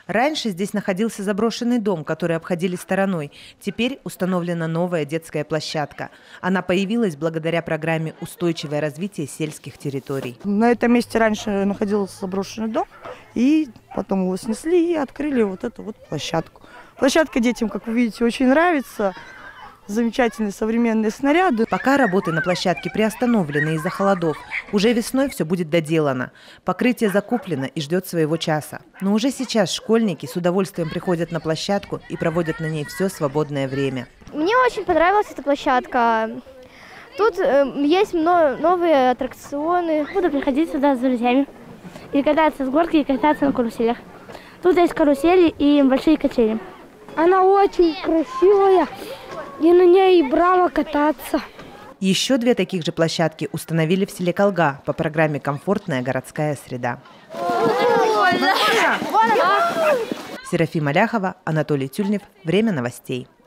Раньше здесь находился заброшенный дом, который обходили стороной. Теперь установлена новая детская площадка. Она появилась благодаря программе «Устойчивое развитие сельских территорий». На этом месте раньше находился заброшенный дом, и потом его снесли и открыли вот эту вот площадку. Площадка детям, как вы видите, очень нравится. Замечательные современные снаряды. Пока работы на площадке приостановлены из-за холодов. Уже весной все будет доделано. Покрытие закуплено и ждет своего часа. Но уже сейчас школьники с удовольствием приходят на площадку и проводят на ней все свободное время. Мне очень понравилась эта площадка. Тут есть новые аттракционы. Буду приходить сюда с друзьями и кататься с горки, и кататься на каруселях. Тут есть карусели и большие качели. Она очень красивая. И на ней браво кататься. Еще 2 таких же площадки установили в селе Колга по программе «Комфортная городская среда». Серафима Ляхова, Анатолий Тюльнев. Время новостей.